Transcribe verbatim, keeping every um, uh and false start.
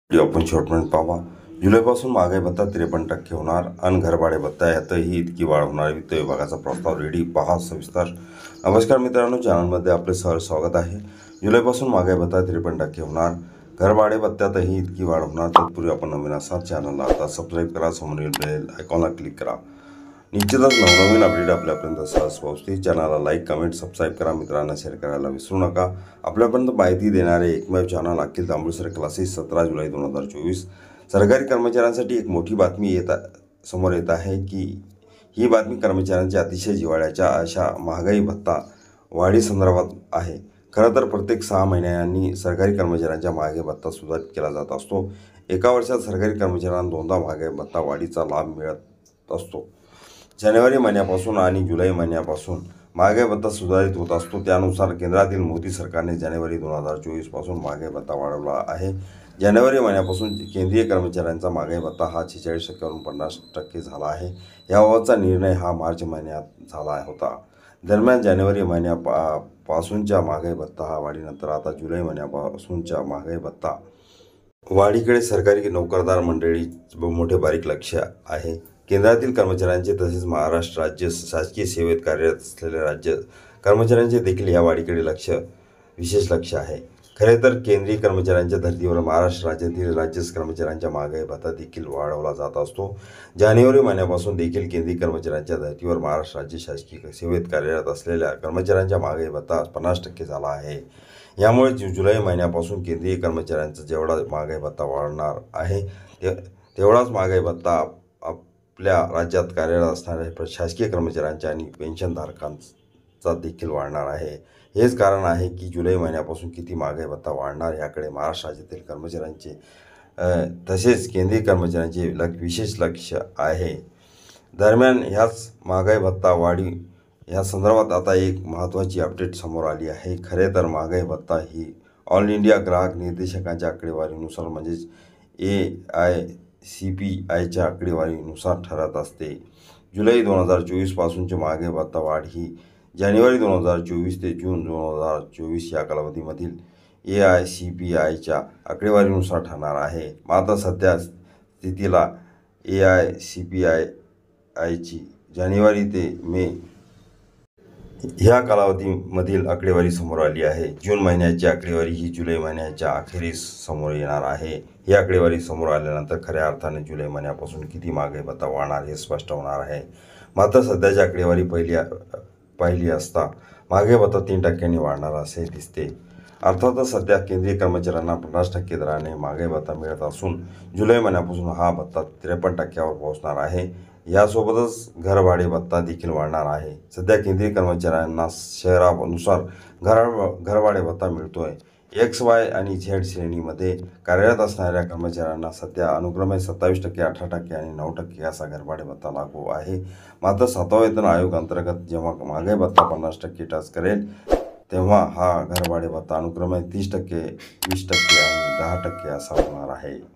Video आपण शेवटपर्यंत पाहा. जुलैपासून महागाई भत्ता त्रेपन्न टक्के होणार आणि घरभाडे भत्ता यातही इतकी वाढ होणार. वित्त विभागाचा प्रस्ताव रेडी, पहा सविस्तर. नमस्कार मित्रांनो, चॅनलमध्ये आपले सहर्ष स्वागत आहे. जुलैपासून महागाई भत्ता त्रेपन्न टक्के होणार, घरभाडे भत्त्यातही इतकी वाढ होणार. तत्पूर्वी आपण नवीन असाल चॅनलला आता सबस्क्राईब करा, समोरील बेल आयकॉनला क्लिक करा. निश्चितच नवनवीन अपडेट आपल्यापर्यंत सहज पोहोचतील. चॅनलला लाईक, कमेंट, सबस्क्राईब करा. मित्रांना शेअर करायला विसरू नका. आपल्यापर्यंत माहिती देणारे एकमेव चॅनल अखिल तांबुळसर क्लासेस. सतरा जुलै दोन हजार चोवीस सरकारी कर्मचाऱ्यांसाठी एक मोठी बातमी येत समोर येत आहे की ही बातमी कर्मचाऱ्यांच्या अतिशय जिव्हाळ्याच्या अशा महागाई भत्ता वाढी संदर्भात आहे. खरं तर प्रत्येक सहा महिन्यांनी सरकारी कर्मचाऱ्यांच्या महागाई भत्ता सुधारित केला जात असतो. एका वर्षात सरकारी कर्मचाऱ्यांना दोनदा महागाई भत्ता वाढीचा लाभ मिळत असतो. जानेवारी महिन्यापासून आणि जुलै महिन्यापासून महागाई भत्ता सुधारित होत असतो. त्यानुसार केंद्रातील मोदी सरकारने जानेवारी दोन हजार चोवीस पासून महागाई भत्ता वाढवला आहे. जानेवारी महिन्यापासून केंद्रीय कर्मचाऱ्यांचा महागाई भत्ता हा छेचाळीस टक्क्यावरून पन्नास टक्के झाला आहे. याबाबतचा निर्णय हा मार्च महिन्यात झाला होता. दरम्यान जानेवारी महिन्यापा पासूनच्या महागाई भत्ता हा वाढीनंतर आता जुलै महिन्यापासूनच्या महागाई भत्ता वाढीकडे सरकारी नोकरदार मंडळी मोठे बारीक लक्ष आहे. केंद्रातील कर्मचाऱ्यांचे तसेच महाराष्ट्र राज्य शासकीय सेवेत कार्यरत असलेल्या राज्य कर्मचाऱ्यांचे देखील या वाढीकडे लक्ष विशेष लक्ष आहे. खरे तर केंद्रीय कर्मचाऱ्यांच्या धर्तीवर महाराष्ट्र राज्यातील राज्य कर्मचाऱ्यांच्या महागाई भत्ता देखील वाढवला जात असतो. जानेवारी महिन्यापासून देखील केंद्रीय कर्मचाऱ्यांच्या धर्तीवर महाराष्ट्र राज्य शासकीय सेवेत कार्यरत असलेल्या कर्मचाऱ्यांच्या महागाई भत्ता पन्नास टक्के झाला आहे. यामुळे जु जुलै महिन्यापासून केंद्रीय कर्मचाऱ्यांचा जेवढा महागाई भत्ता वाढणार आहे ते तेवढाच महागाई भत्ता आपल्या राज्यात कार्यरत असणाऱ्या शासकीय कर्मचाऱ्यांच्या आणि पेन्शनधारकांचा देखील वाढणार आहे. हेच कारण आहे की जुलै महिन्यापासून किती महागाई भत्ता वाढणार याकडे महाराष्ट्र राज्यातील कर्मचाऱ्यांचे तसेच केंद्रीय कर्मचाऱ्यांचे लक्ष विशेष लक्ष आहे. दरम्यान ह्याच महागाई भत्ता वाढी या संदर्भात आता एक महत्त्वाची अपडेट समोर आली आहे. खरे तर महागाई भत्ता ही ऑल इंडिया ग्राहक निर्देशकांच्या आकडेवारीनुसार म्हणजेच ए आय सी पी आयच्या आकडेवारीनुसार ठरत असते. जुलै दोन हजार चोवीस पासूनची महागाई भत्ता वाढ ही जानेवारी दोन हजार चोवीस ते जून दोन हजार चोवीस या कालावधीमधील ए आय सी पी आयच्या आकडेवारीनुसार ठरणार आहे. मात्र सध्या स्थितीला A I C P I आयची जानेवारी ते मे ह्या कालावधीमधील आकडेवारी समोर आली आहे. जून महिन्याची आकडेवारी ही जुलै महिन्याच्या अखेरीस समोर येणार आहे. ही आकडेवारी समोर आल्यानंतर खऱ्या अर्थाने जुलै महिन्यापासून किती महागाई भत्ता वाढणार हे स्पष्ट होणार आहे. मात्र सध्याची आकडेवारी पहिली पाहिली असता महागाई भत्ता तीन टक्क्यांनी वाढणार असे दिसते. अर्थातच सध्या केंद्रीय कर्मचाऱ्यांना पन्नास टक्के दराने महागाई भत्ता मिळत असून जुलै महिन्यापासून हा भत्ता त्रेपन्न टक्क्यावर पोहोचणार आहे. यासोबतच घरभाडे भत्ता देखील वाढणार आहे. सध्या केंद्रीय कर्मचाऱ्यांना शहरानुसार घर घरभाडे भत्ता मिळतोय. एक्स वाय आणि झेड श्रेणीमध्ये कार्यरत असणाऱ्या कर्मचाऱ्यांना सध्या अनुक्रमे सत्तावीस टक्के, अठरा टक्के आणि नऊ टक्के असा घरभाडे भत्ता लागू आहे. मात्र सातवा वेतन आयोग अंतर्गत जेव्हा महागाई भत्ता पन्नास टक्के टच करेल तेव्हा हा घरभाडे भत्ता अनुक्रमे तीस टक्के, वीस टक्के आणि दहा टक्के असा होणार आहे.